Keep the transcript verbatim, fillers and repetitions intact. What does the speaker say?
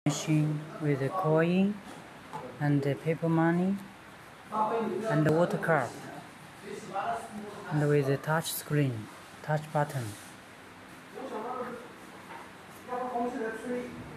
machine with a coin and the paper money and the water cup and with a touch screen, touch button.